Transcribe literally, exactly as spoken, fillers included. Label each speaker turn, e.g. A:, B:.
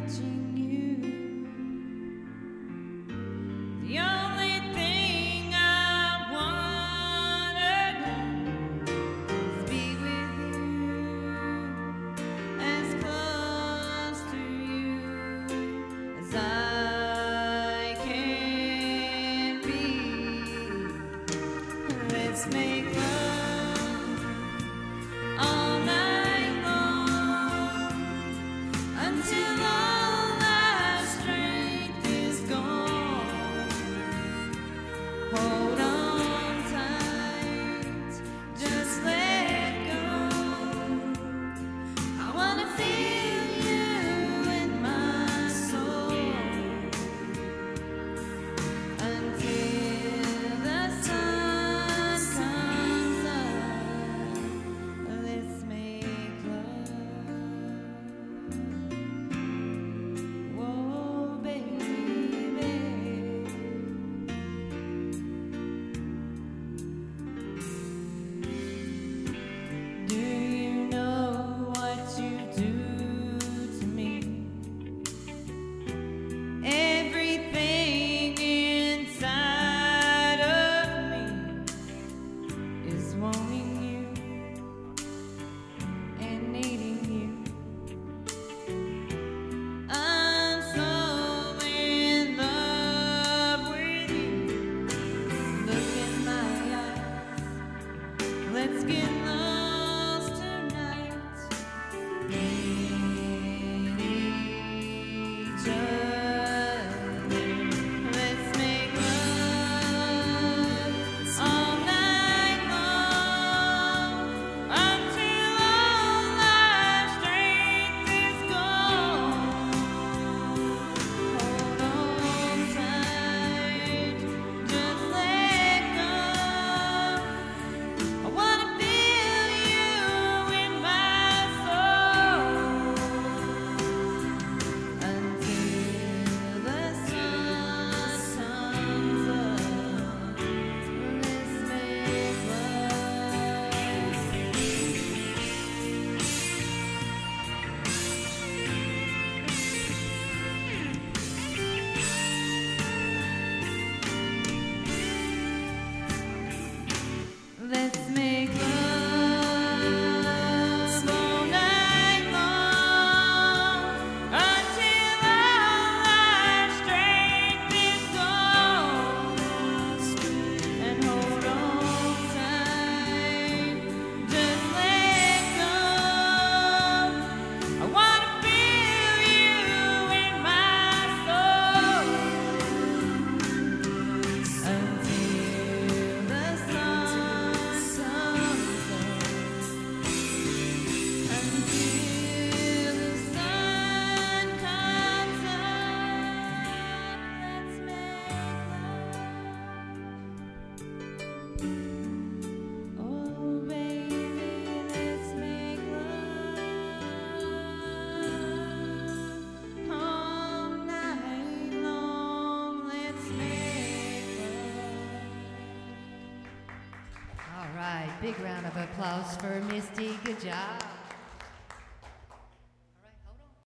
A: watching you. The only thing I wanna do is be with you, as close to you as I can be. Let's make love all night long until all our strength is gone. Hold on tight, just let go. I wanna feel you in my soul until the sun comes up. Let's make love. Whoa, baby. Do you know what you do to me? Everything inside of me is wanting you and needing you. I'm so in love with you. Look in my eyes. Let's get lost tonight in each other. Let's make love all night long until all our strength is gone. Hold on tight, just let go. I wanna feel you in my soul until the sun comes up. Let's make love. Let's make love all night long until all our strength is gone. And hold on tight, just let go. I wanna feel you in my soul until the sun comes up. Until the sun comes up. Let's make love. Oh baby, let's make love all night long. Let's make love.
B: All right, big round of applause for Misty. Good job.